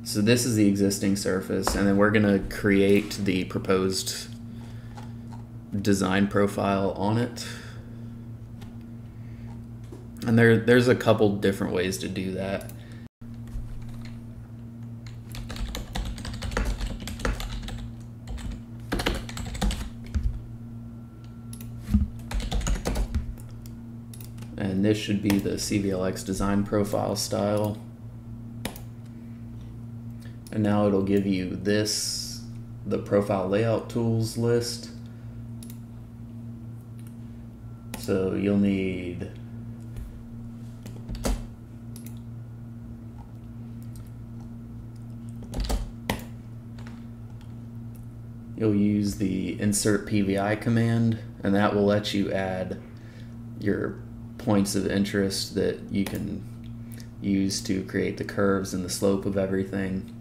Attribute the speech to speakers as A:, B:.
A: So this is the existing surface, and then we're going to create the proposed design profile on it. And there's a couple different ways to do that. And this should be the CVLX design profile style. And now it'll give you this, the profile layout tools list. So you'll need you'll use the insert PVI command, and that will let you add your points of interest that you can use to create the curves and the slope of everything.